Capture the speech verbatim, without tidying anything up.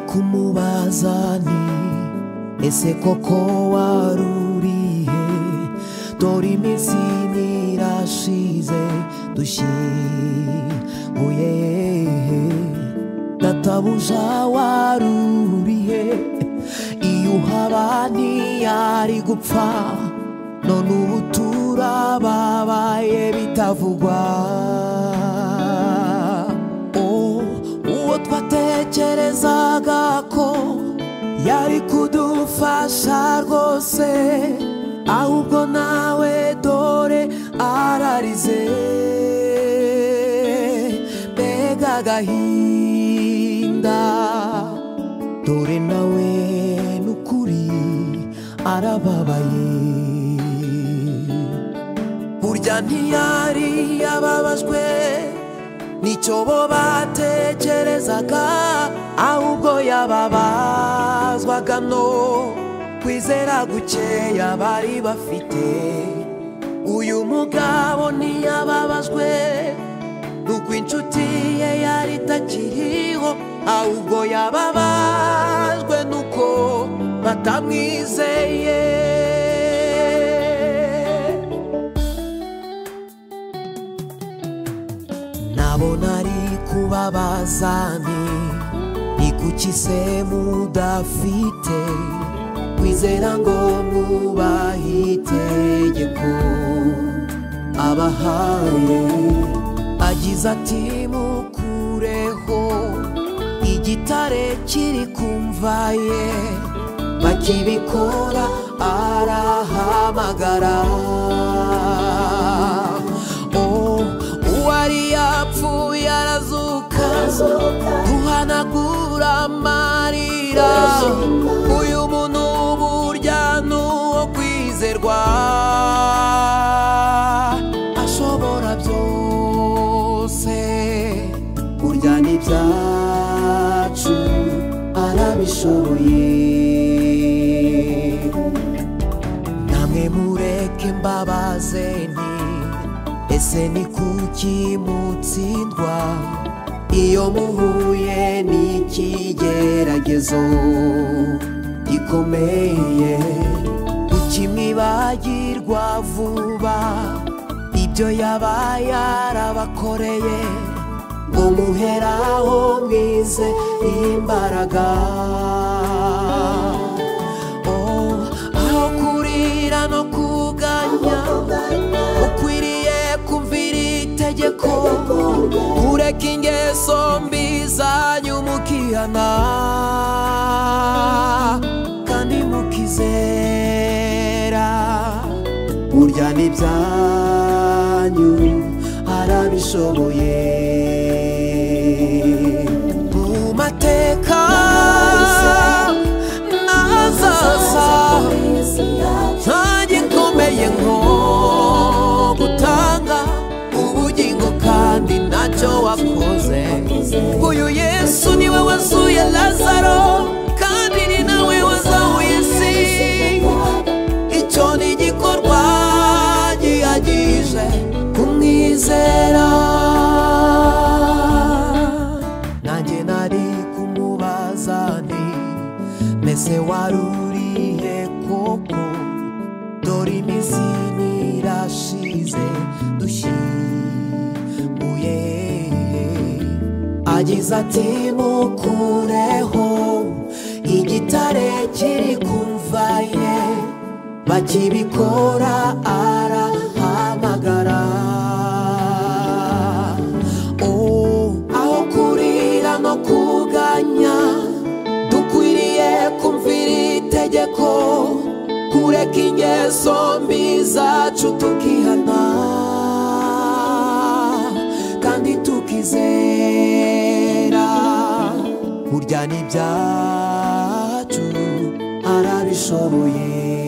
kumubaza nti ese koko warurihe dore iminsi nirashize dushyinguye databuja warurihe iyo uhaba ntiyari gupfa none ubu turababaye bitavugwa uwo twatekerezaga ko yari kudufasha rwose ahubwo nawe dore ararize mbega agahinda dore nawe nukuri arababaye burya ntiyari yababajwe nicyo bo batekerezaga ahubwo yababazwaga no kwizera gukeya bari bafite uyu mugabo ntiyababajwe nuko inshuti ye yari itakiriho ahubwo yababajwe nuko batamwizeye nabona ari kubabaza nti ni kuki se mudafite kwizera ngo mwubahe itegeko abahaye agize ati mukureho igitare kiri kumva ye bakibikora arahamagara uwari yapfuye arazuka guhanagura amarira uyu muntu burya nuwo kwizerwa ashobora byose burya n'ibyacu arabishoboye namwe mureke mbabaze nti ese ni kuki mutsindwa iyo muhuye n'ikigeragezo gikomeye kuki mwibagirwa vuba ibyo yaba yarabakoreye ngo muheraho mwize imbaraga aho kurira no kuganya ukwiriye kumvira itegeko ureka ingeso mbi zanyu mukihana kandi mukizera burya n'ibyanyu arabishoboye mu mateka n'ahazaza ntagikomeye nko gutanga ubugingo kandi ntacyo wakoze uyu Yesu niwe wazuye Lazaro kandi ni nawe wazahuye isi icyo ni igikorwa gihagije kumwizera nanjye nari kumubaza nti mbese warurihe koko dore iminsi nirashize dushyinguye agize ati mukureho igitare kiri kumva ye bakibikora arahamagara aho kurira no kuganya dukwiriye kumvira itegeko kureka ingeso mbi zacu tukihana kandi tukizera burya n'ibyacu arabishoboye